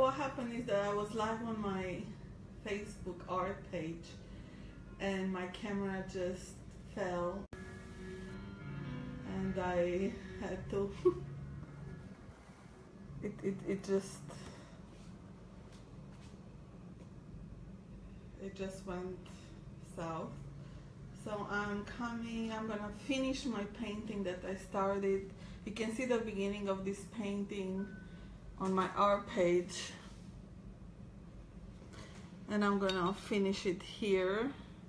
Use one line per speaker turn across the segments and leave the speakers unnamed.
what happened is that I was live on my Facebook art page and my camera just fell and I had to it just went south. So I'm gonna finish my painting that I started. You can see the beginning of this painting on my art page, and I'm gonna finish it here.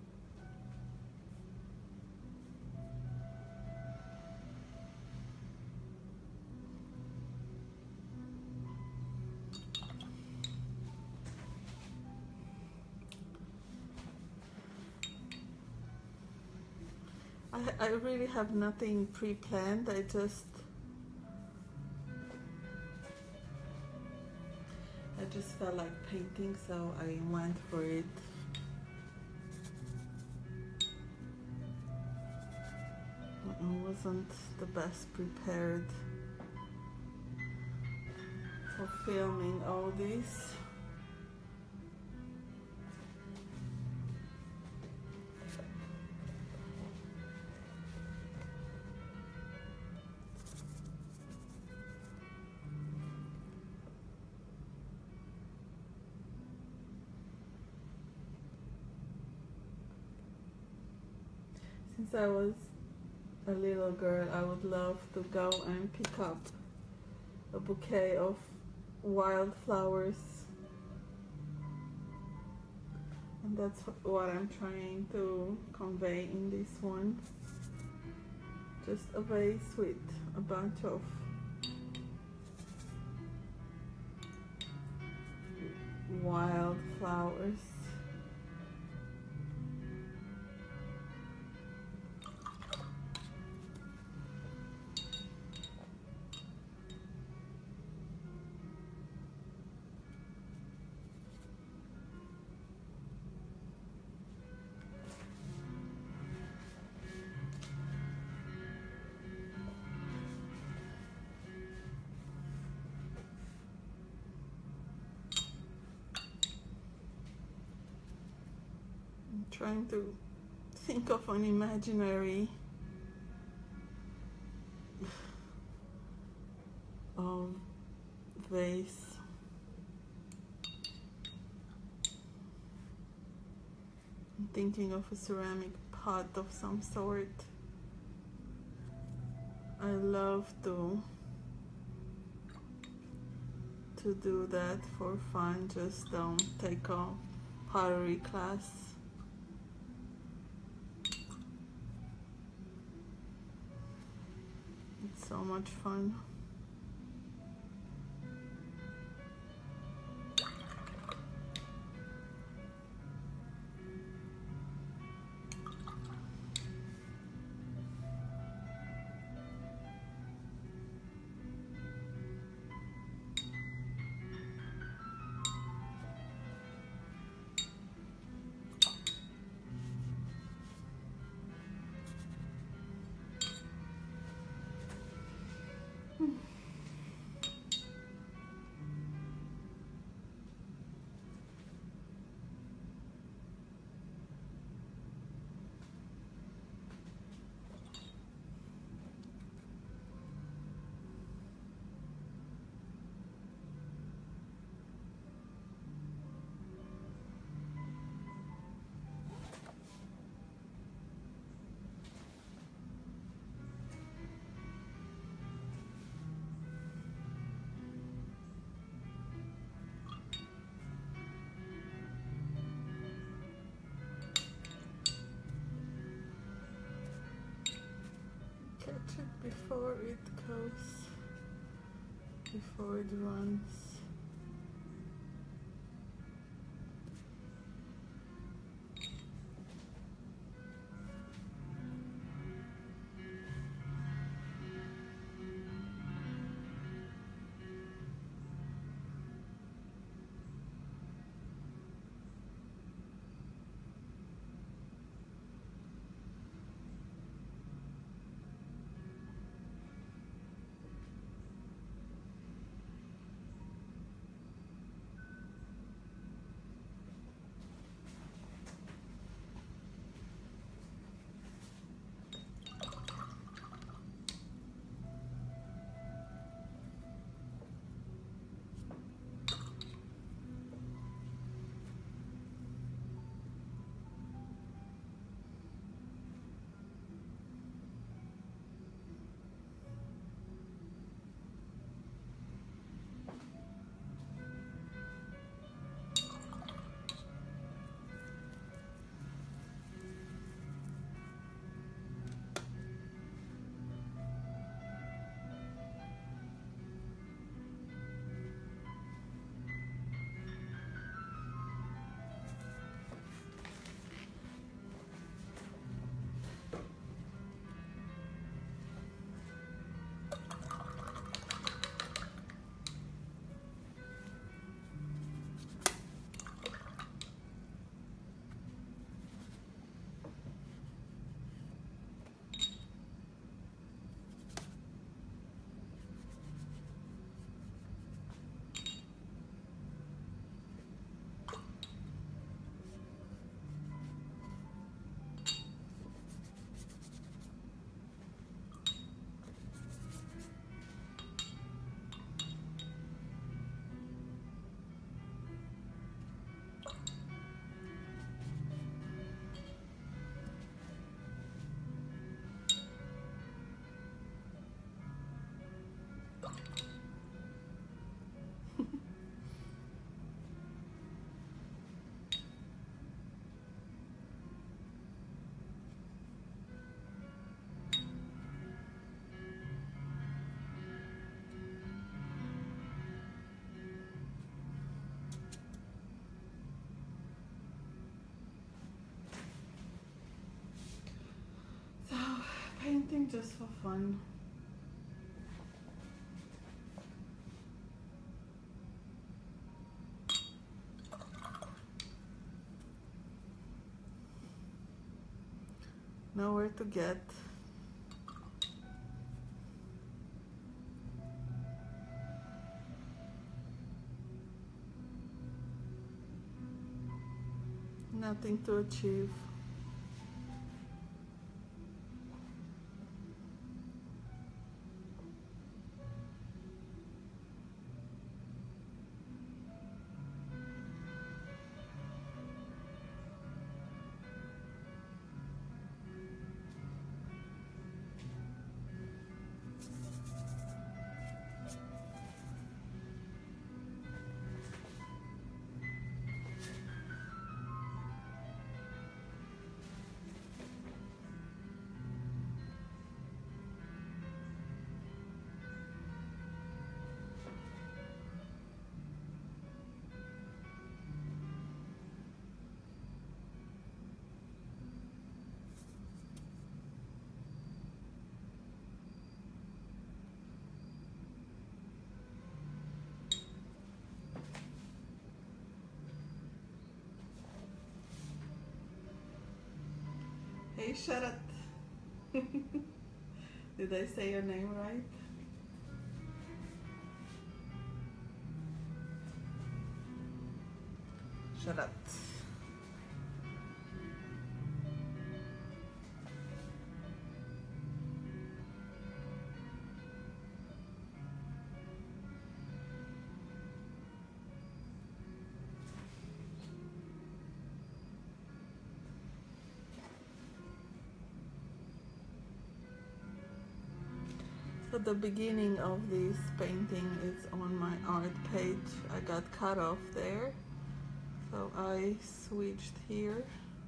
I really have nothing pre-planned. I just felt like painting, so I went for it. I wasn't the best prepared for filming all this. Since I was a little girl, I would love to go and pick up a bouquet of wildflowers, and that's what I'm trying to convey in this one. Just a vase with a bunch of wildflowers. Trying to think of an imaginary vase. I'm thinking of a ceramic pot of some sort. I love to do that for fun. Just take a pottery class. It's so much fun. Catch it before it goes, before it runs. paint just for fun. Nowhere to get. Nothing to achieve. Hey, Sharat. Did I say your name right? Sharat. So the beginning of this painting is on my art page. I got cut off there, so I switched here.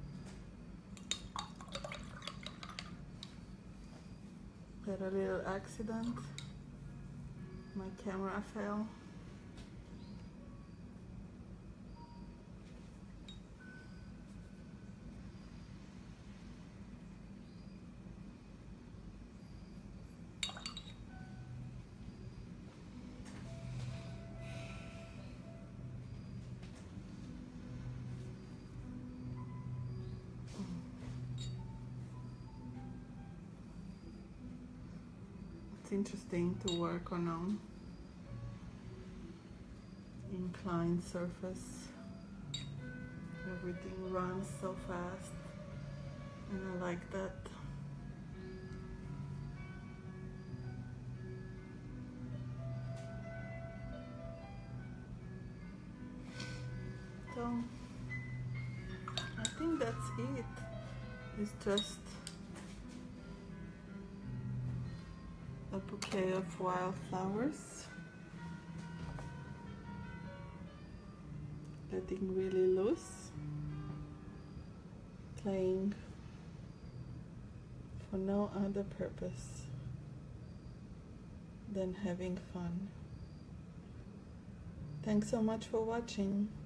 Had a little accident. My camera fell. It's interesting to work on inclined surface. Everything runs so fast, and I like that. So I think that's it. It's just a bouquet of wildflowers, letting really loose, playing for no other purpose than having fun. Thanks so much for watching.